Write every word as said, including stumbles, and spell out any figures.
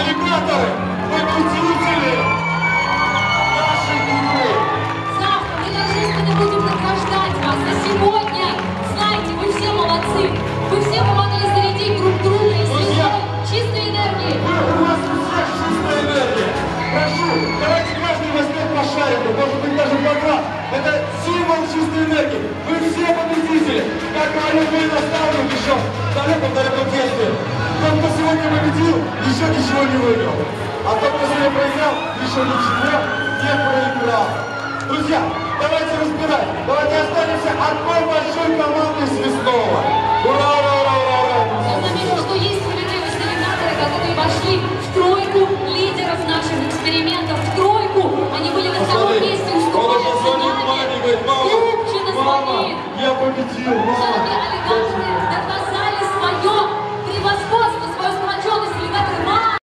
Аллигаторы, победители нашей игры. Завтра мы торжественно будем награждать вас. А сегодня, знаете, вы все молодцы. Вы все помогли зарядить друг друга и связать чистой энергией. Вы, у вас у всех чистая энергия. Прошу, давайте каждый возьмет по шарику, может быть даже по два. Это символ чистой энергии. Вы все победители. Как говорил мой наставник еще в далеком-далеком детстве. Тот, кто сегодня победил, еще ничего не выиграл. А тот, кто сегодня проиграл, еще ничего не проиграл. Друзья, давайте разбирать. Давайте останемся одной большой командой Связного. Ура, ура, ура, ура, ура. Я заметил, что есть справедливые навигаторы, которые вошли в тройку лидеров наших экспериментов. В тройку. Они были на втором месте, уступая Мама, Крупчина мама, звонит. я победил, мама. Все-таки